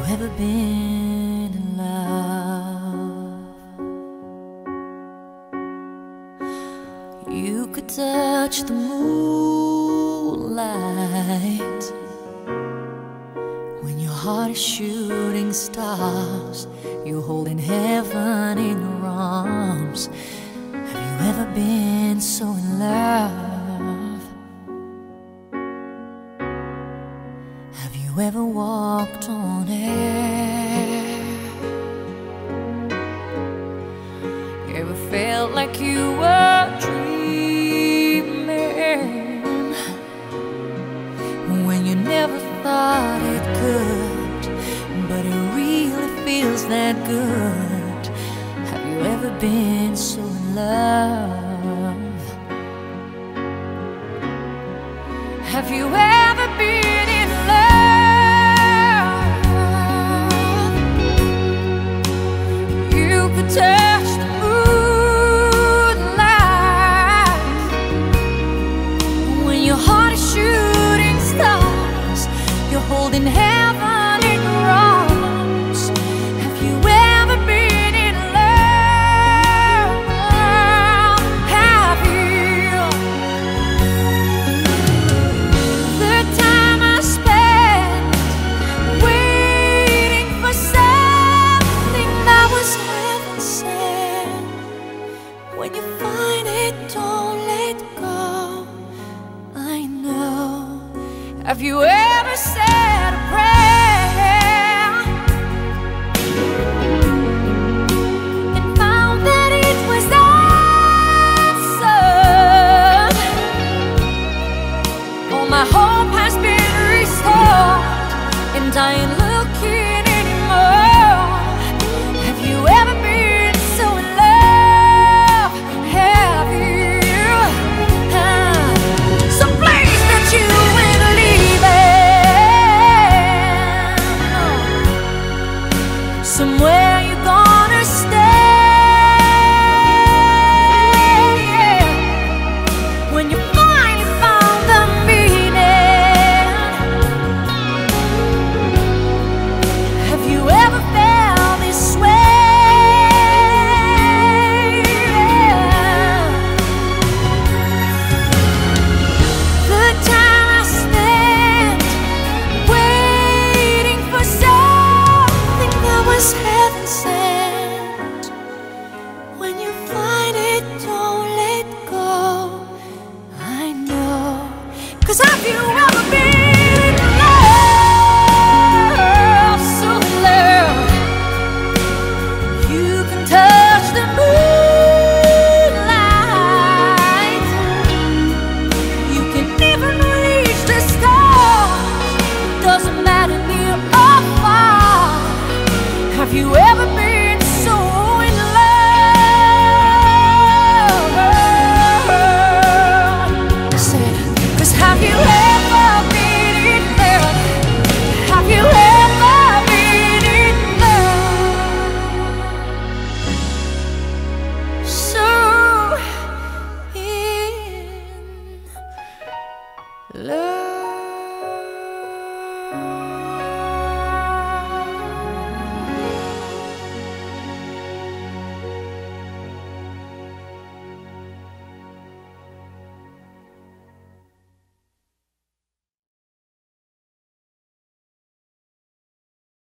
ever been in love? You could touch the moonlight when your heart is shooting stars. You're holding heaven in your arms. Have you ever been so in love? Have you ever walked on air? Ever felt like you were dreaming when you never thought it could, but it really feels that good? Have you ever been so in love? Have you ever been in love? You could touch the moonlight when your heart is shooting stars. You're holding heaven in your arms. Have you ever been in love? Have you? The time I spent waiting for something that was heaven sent. When you find it, don't let go. I know. Have you ever said a prayer and found that it was answered? Oh, my hope has been restored, and I